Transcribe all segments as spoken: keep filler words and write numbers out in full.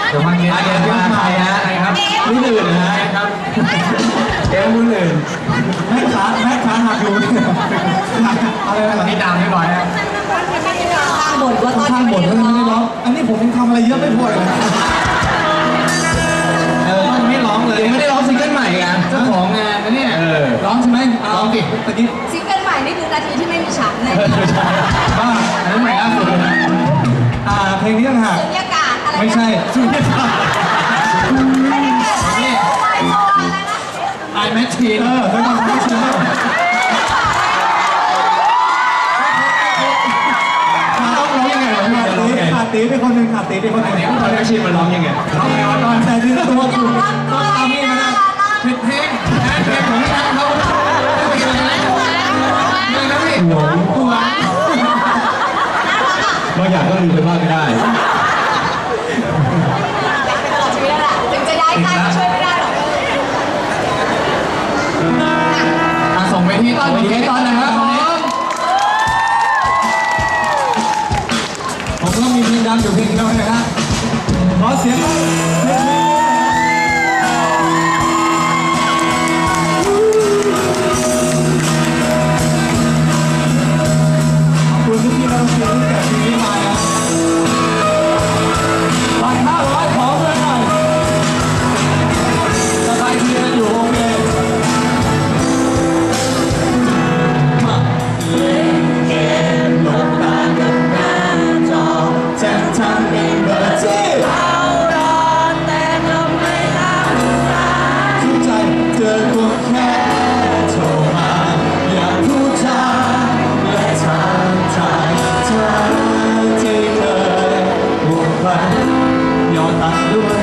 เดี๋ยวมาเกมเกมมาใครฮะใครครับนี่อื่นนะฮะครับเกมคนอื่นแม่ค้าแม่ค้าหักอยู่อะไรอะไรนี่ดำไม่ร้อยนะข้างบนว่าตอนข้างบนแล้วไม่ได้ร้องอันนี้ผมยังทำอะไรเยอะไม่พอเลยเออไม่ร้องเลยไม่ได้ร้องซิงเกิลใหม่กันเจ้าของงานนะเนี่ยร้องใช่ไหมร้องดิตะกี้ซิงเกิลใหม่นี่คือนาทีที่ไม่มีฉันเลยบ้าอันนั้นใหม่ล่าสุดนะอ่าเพลงนี้ต่างหากสุญญากาศอะไรไม่ใช่สุญญากาศนี่ไอแมทชีนเออไม่ต้องไม่ใช่ขาดตีเป็นคนหนึ่งขาดตีเป็นคนหนึ่งตอนนี้ชีมันร้องยังไงร้องไงวะตอนแต่ที่ตัวคุณต้องทำนี่มาได้ผิดเพลงเพลงของทางเขาไม่เป็นไรไม่นะพี่หัวหัวบางอย่างก็ลืมไปบ้างไม่ได้ตลอดชีวิตแล้วแหละถึงจะย้ายค่ายก็ช่วยไม่ได้หรอกส่งไปที่ตอนนี้ตอนนะครับผมก็มีเพลงดังอยู่เพลงเดียวนะครับขอเสียงเพลงนี้ขอบคุณทุกที่เราเสียงที่เกิดที่นี้มานะหลักห้าร้อยขอเพื่อนหน่อยสบายดีกันอยู่โอเคมาเล่นเกมลงตากันหน้าจอแจ้งทางในเบอร์ที่เรารอแต่เราไม่รับสายทุกใจเธอก็แค่โทรมาอยากพูดจาและถามทายเธอที่เคยผูกพันยอมตัดด้วย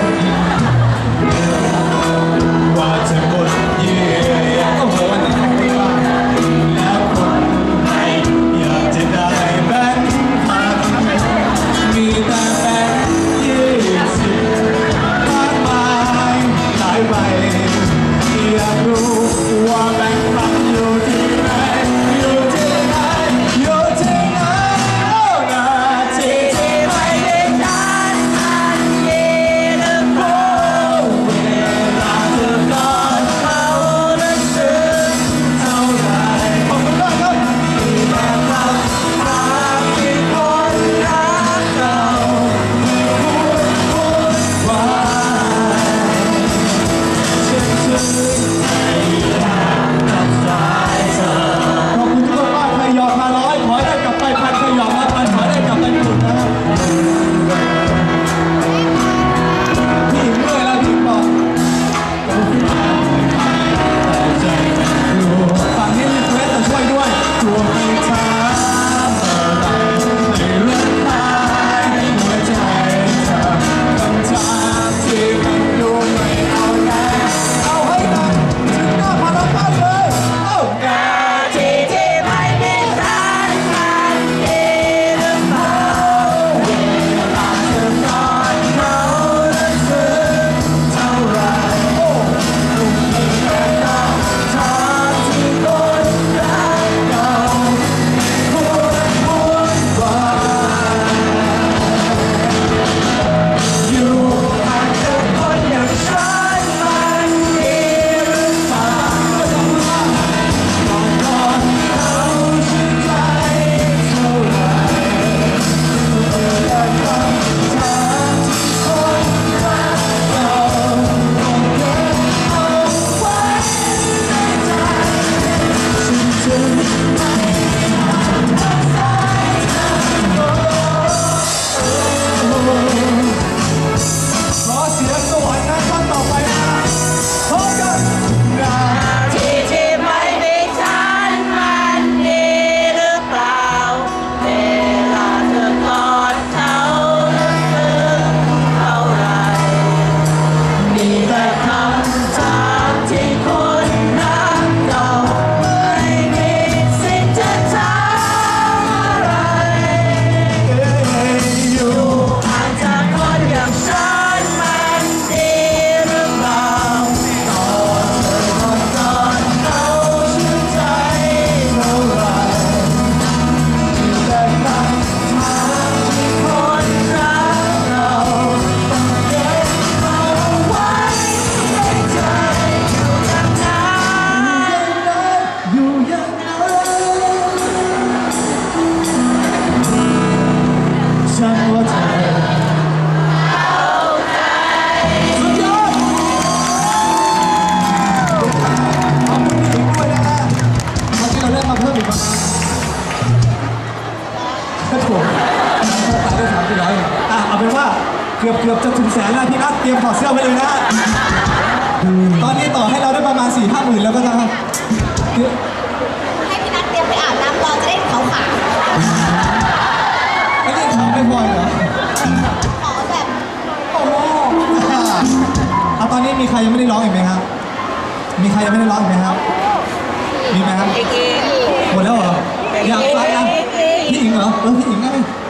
ว่าจะหมดเยื่อโอ้โหมันต้องให้ได้บ้างแล้วคนไหนอยากจะได้แบงค์พันมีแต่แบงค์ยี่สิบมากมายหลายใบอยากรู้ว่าแบงค์พันอยู่ที่ไหนอยู่ที่ไหนอยู่ที่ไหนโอ้นาทีที่ไม่ได้การอันเย็นกือบเกือบจะถึงแสนแล้วพี่นัทเตรียมถอดเสื้อไว้เลยนะตอนนี้ต่อให้เราได้ประมาณสี่ห้าหมื่นแล้วก็นะครับให้พี่นัทเตรียมไปอาบน้ำรอจะได้ขาวขาวไม่ได้ทำไม่พอเหรอขอแบบโอ้โหเอาตอนนี้มีใครยังไม่ได้ร้องอีกไหมครับมีใครยังไม่ได้ร้องอีกไหมครับมีไหมครับหมดแล้วเหรออยากฟังยังพี่หญิงเหรอเออพี่หญิงได้ไหม